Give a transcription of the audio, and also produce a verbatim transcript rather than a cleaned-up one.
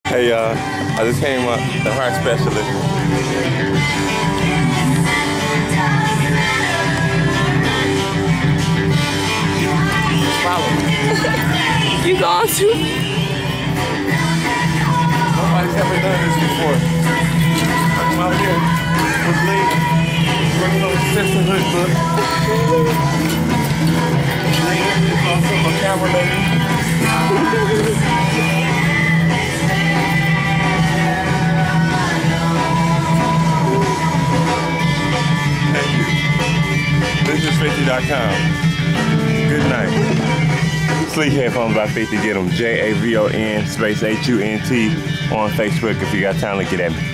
Hey y'all, I just came up, the heart specialist. Follow me. You going to? Nobody's ever done this before. I'm out here with Lee, working on the sisterhood book. Lee is also a camera lady. business fifty dot com. Good night. Sleek headphones by fifty. Get them. J A V O N space H U N T on Facebook if you got time to get at me.